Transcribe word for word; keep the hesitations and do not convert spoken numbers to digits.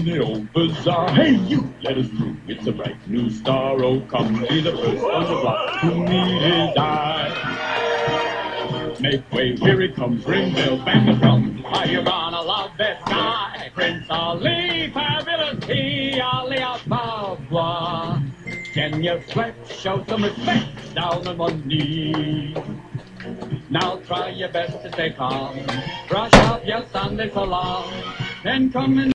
the old bazaar. Hey, you, let us through. It's a bright new star. Oh, come be the first on the block who need his eye. Make way, here he comes. Ring bells, bang the drums. Are you gonna love this guy? Prince Ali, fabulous he, Ali Ababa. Can you sweat? Show some respect down on one knee. Now try your best to stay calm. Brush off your Sunday so long. Then come in.